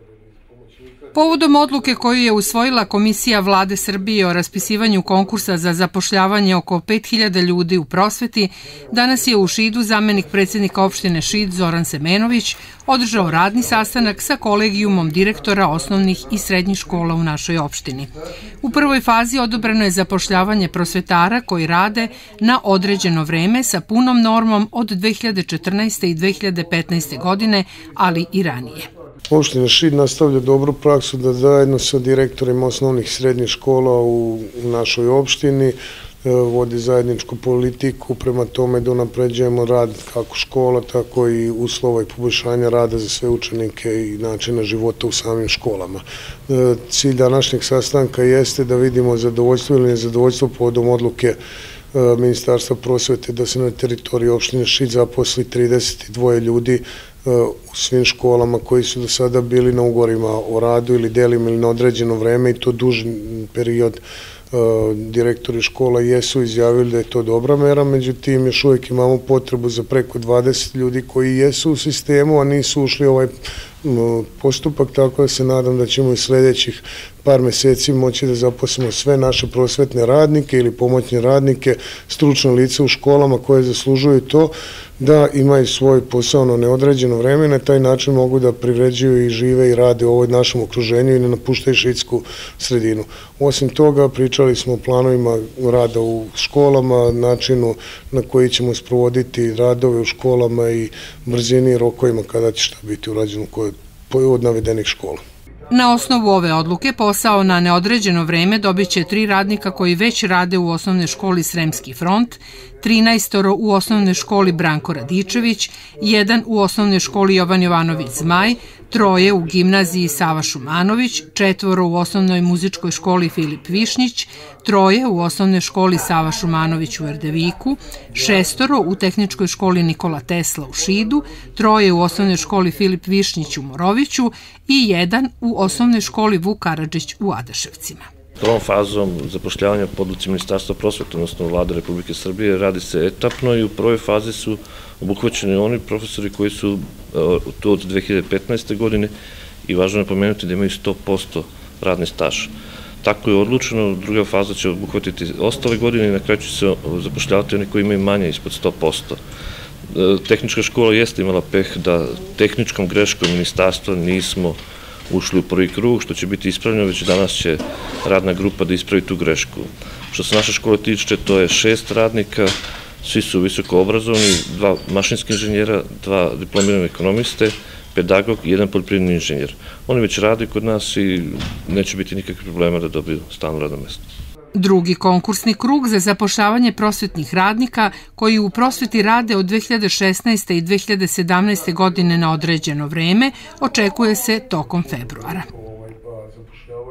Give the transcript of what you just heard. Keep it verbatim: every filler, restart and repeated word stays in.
Povodom odluke koju je usvojila Komisija Vlade Srbije o raspisivanju konkursa za zapošljavanje oko pet hiljada ljudi u prosveti, danas je u Šidu zamenik predsednika opštine Šid Zoran Semenović održao radni sastanak sa kolegijumom direktora osnovnih i srednjih škola u našoj opštini. U prvoj fazi odobreno je zapošljavanje prosvetara koji rade na određeno vreme sa punom normom od dve hiljade četrnaeste i dve hiljade petnaeste godine, ali i ranije. Opština Šid nastavlja dobru praksu da zajedno sa direktorima osnovnih i srednjih škola u našoj opštini vodi zajedničku politiku prema tome da unapređujemo rad kako škola, tako i uslova i poboljšanja rada za sve učenike i načina života u samim školama. Cilj današnjeg sastanka jeste da vidimo zadovoljstvo ili nezadovoljstvo povodom odluke Ministarstva prosvete da se na teritoriji opštine Šid zaposli trideset dvoje ljudi u svim školama koji su do sada bili na ugovorima o radu ili delima ili na određeno vreme i to duži period. Direktori škola jesu izjavili da je to dobra mera, međutim još uvijek imamo potrebu za preko dvadeset ljudi koji jesu u sistemu, a nisu ušli u ovaj postupak, tako da se nadam da ćemo i sljedećih par meseci moći da zaposlimo sve naše prosvetne radnike ili pomoćne radnike, stručno lice u školama koje zaslužuju to da imaju svoj posao na neodređeno vreme i na taj način mogu da privređuju i žive i rade u ovoj našem okruženju i ne napuštaju šidsku sredinu. Osim toga, pričali smo o planovima rada u školama, načinu na koji ćemo sprovoditi radove u školama i brzini i rokovima kada će šta biti urađeno od navedenih škola. Na osnovu ove odluke posao na neodređeno vreme dobit će tri radnika koji već rade u osnovnoj školi Sremski front, trinaestoro u osnovnoj školi Branko Radičević, jedan u osnovnoj školi Jovan Jovanović Zmaj, troje u gimnaziji Sava Šumanović, četvoro u osnovnoj muzičkoj školi Filip Višnjić, troje u osnovnoj školi Sava Šumanović u Erdeviku, šestoro u tehničkoj školi Nikola Tesla u Šidu, troje u osnovnoj školi Filip Višnjić u Moroviću i jedan u osnovnoj školi Vuk Karadžić u Adaševcima. Prvom fazom zapošljavanja po odluci Ministarstva prosvete, odnosno Vlade Republike Srbije, radi se etapno i u prvoj fazi su obuhvaćeni oni profesori koji su tu od dve hiljade petnaeste. godine i važno je napomenuti da imaju sto posto radni staž. Tako je odlučeno, druga faza će obuhvatiti ostale godine i na kraju će se zapošljavati oni koji imaju manje ispod sto posto. Tehnička škola jeste imala peh da tehničkom greškom ministarstva nismo ušli u prvi krug, što će biti ispravljeno, već danas će radna grupa da ispravi tu grešku. Što se naše škole tiče, to je šest radnika, svi su visoko obrazovani, dva mašinski inženjera, dva diplomirane ekonomiste, pedagog i jedan poljoprivredni inženjer. Oni već rade kod nas i neće biti nikakvih problema da dobiju stalno radno mesto. Drugi konkursni krug za zapošljavanje prosvetnih radnika koji u prosveti rade od dve hiljade šesnaeste. i dve hiljade sedamnaeste. godine na određeno vreme očekuje se tokom februara.